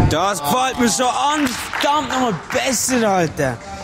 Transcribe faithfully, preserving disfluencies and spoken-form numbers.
Das gefällt mir schon an, verdammt nochmal besser, Alter.